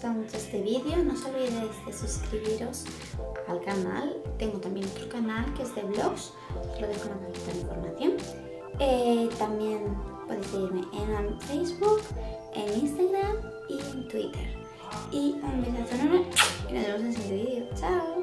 gustado mucho este vídeo, no os olvidéis de suscribiros al canal. Tengo también otro canal que es de vlogs, os lo dejo en la cajita de información. También podéis seguirme en Facebook, en Instagram y en Twitter. Y un besazo enorme y nos vemos en el siguiente vídeo. ¡Chao!